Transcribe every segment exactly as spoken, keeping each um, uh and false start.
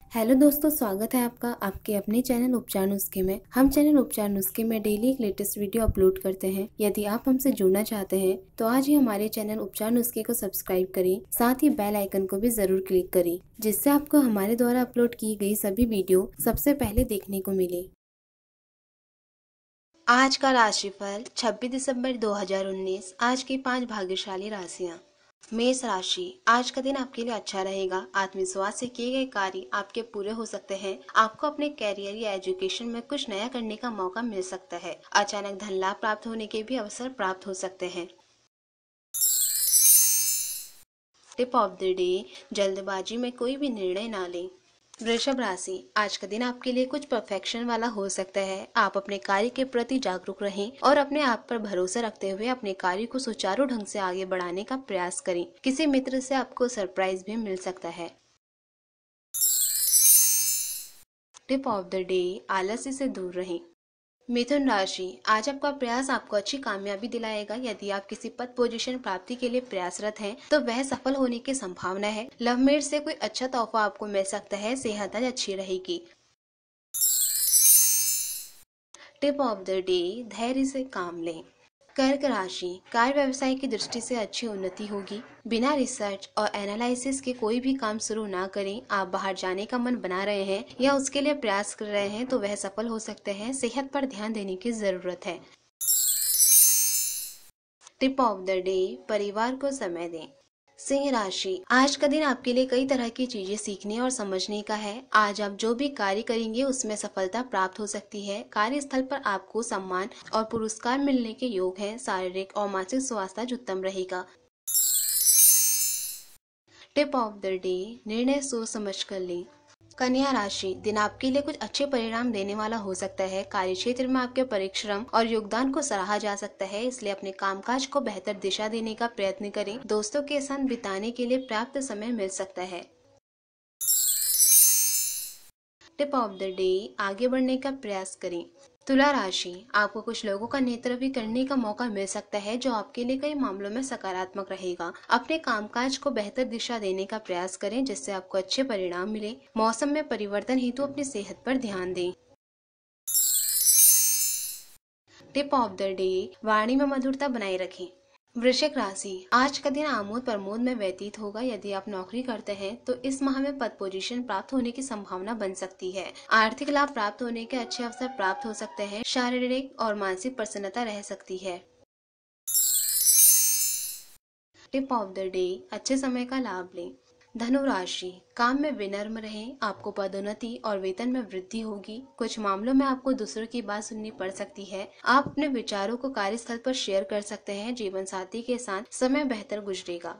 Hello दोस्तों, स्वागत है आपका आपके अपने चैनल उपचार नुस्खे में। हम चैनल उपचार नुस्खे में डेली एक लेटेस्ट वीडियो अपलोड करते हैं। यदि आप हमसे जुड़ना चाहते हैं तो आज ही हमारे चैनल उपचार नुस्खे को सब्सक्राइब करें, साथ ही बेल आइकन को भी जरूर क्लिक करें, जिससे आपको हमारे द्वारा अपलोड की गई सभी वीडियो सबसे पहले देखने को मिले। आज का राशिफल छब्बीस दिसंबर दो हज़ार उन्नीस। आज की पांच भाग्यशाली राशियां। मेष राशि, आज का दिन आपके लिए अच्छा रहेगा। आत्मविश्वास से किए गए कार्य आपके पूरे हो सकते हैं। आपको अपने कैरियर या एजुकेशन में कुछ नया करने का मौका मिल सकता है। अचानक धन लाभ प्राप्त होने के भी अवसर प्राप्त हो सकते हैं। टिप ऑफ द डे, जल्दबाजी में कोई भी निर्णय ना लें। वृषभ राशि, आज का दिन आपके लिए कुछ परफेक्शन वाला हो सकता है। आप अपने कार्य के प्रति जागरूक रहें और अपने आप पर भरोसा रखते हुए अपने कार्य को सुचारू ढंग से आगे बढ़ाने का प्रयास करें। किसी मित्र से आपको सरप्राइज भी मिल सकता है। टिप ऑफ द डे, आलस्य से दूर रहें। मिथुन राशि, आज आपका प्रयास आपको अच्छी कामयाबी दिलाएगा। यदि आप किसी पद पोजीशन प्राप्ति के लिए प्रयासरत हैं, तो वह सफल होने की संभावना है। लव मेट से कोई अच्छा तोहफा आपको मिल सकता है। सेहत आज अच्छी रहेगी। टिप ऑफ द डे, धैर्य से काम लें। कर्क राशि, कार्य व्यवसाय की दृष्टि से अच्छी उन्नति होगी। बिना रिसर्च और एनालिसिस के कोई भी काम शुरू ना करें। आप बाहर जाने का मन बना रहे हैं या उसके लिए प्रयास कर रहे हैं तो वह सफल हो सकते हैं। सेहत पर ध्यान देने की जरूरत है। टिप ऑफ द डे, परिवार को समय दें। सिंह राशि, आज का दिन आपके लिए कई तरह की चीजें सीखने और समझने का है। आज आप जो भी कार्य करेंगे उसमें सफलता प्राप्त हो सकती है। कार्यस्थल पर आपको सम्मान और पुरस्कार मिलने के योग हैं। शारीरिक और मानसिक स्वास्थ्य आज उत्तम रहेगा। टिप ऑफ द डे, निर्णय सोच समझ कर लें। कन्या राशि, दिन आपके लिए कुछ अच्छे परिणाम देने वाला हो सकता है। कार्य क्षेत्र में आपके परिश्रम और योगदान को सराहा जा सकता है, इसलिए अपने कामकाज को बेहतर दिशा देने का प्रयत्न करें। दोस्तों के साथ बिताने के लिए पर्याप्त समय मिल सकता है। टिप ऑफ द डे, आगे बढ़ने का प्रयास करें। तुला राशि, आपको कुछ लोगों का नेतृत्व करने का मौका मिल सकता है, जो आपके लिए कई मामलों में सकारात्मक रहेगा। अपने कामकाज को बेहतर दिशा देने का प्रयास करें, जिससे आपको अच्छे परिणाम मिले। मौसम में परिवर्तन हेतु अपनी सेहत पर ध्यान दें। टिप ऑफ द डे, वाणी में मधुरता बनाए रखें। वृश्चिक राशि, आज का दिन आमोद प्रमोद में व्यतीत होगा। यदि आप नौकरी करते हैं तो इस माह में पद पोजीशन प्राप्त होने की संभावना बन सकती है। आर्थिक लाभ प्राप्त होने के अच्छे अवसर प्राप्त हो सकते हैं। शारीरिक और मानसिक प्रसन्नता रह सकती है। टिप ऑफ द डे, अच्छे समय का लाभ लें। धनु राशि, काम में विनम्र रहें। आपको पदोन्नति और वेतन में वृद्धि होगी। कुछ मामलों में आपको दूसरों की बात सुननी पड़ सकती है। आप अपने विचारों को कार्यस्थल पर शेयर कर सकते हैं। जीवन साथी के साथ समय बेहतर गुजरेगा।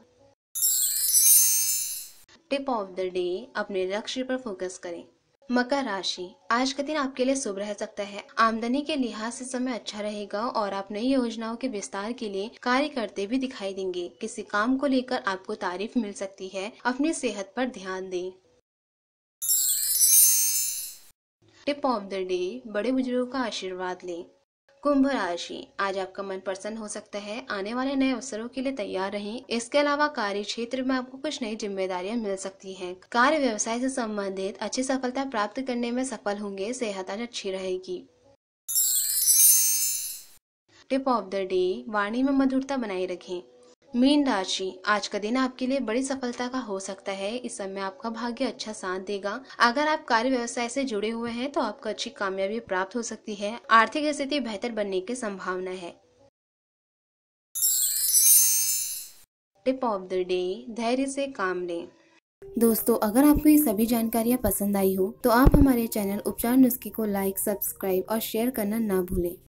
टिप ऑफ द डे, अपने लक्ष्य पर फोकस करें। मकर राशि, आज का दिन आपके लिए शुभ रह सकता है। आमदनी के लिहाज से समय अच्छा रहेगा और आप नई योजनाओं के विस्तार के लिए कार्य करते भी दिखाई देंगे। किसी काम को लेकर आपको तारीफ मिल सकती है। अपनी सेहत पर ध्यान दें। टिप ऑफ द डे, बड़े बुजुर्गों का आशीर्वाद लें। कुंभ राशि, आज आपका मन प्रसन्न हो सकता है। आने वाले नए अवसरों के लिए तैयार रहें। इसके अलावा कार्य क्षेत्र में आपको कुछ नई जिम्मेदारियां मिल सकती हैं। कार्य व्यवसाय से संबंधित अच्छी सफलता प्राप्त करने में सफल होंगे। सेहत आज अच्छी रहेगी। टिप ऑफ द डे, वाणी में मधुरता बनाए रखें। मीन राशि, आज का दिन आपके लिए बड़ी सफलता का हो सकता है। इस समय आपका भाग्य अच्छा साथ देगा। अगर आप कार्य व्यवसाय से जुड़े हुए हैं तो आपको अच्छी कामयाबी प्राप्त हो सकती है। आर्थिक स्थिति बेहतर बनने की संभावना है। टिप ऑफ द डे, धैर्य से काम लें। दोस्तों, अगर आपको ये सभी जानकारियाँ पसंद आई हो तो आप हमारे चैनल उपचार नुस्खे को लाइक, सब्सक्राइब और शेयर करना ना भूलें।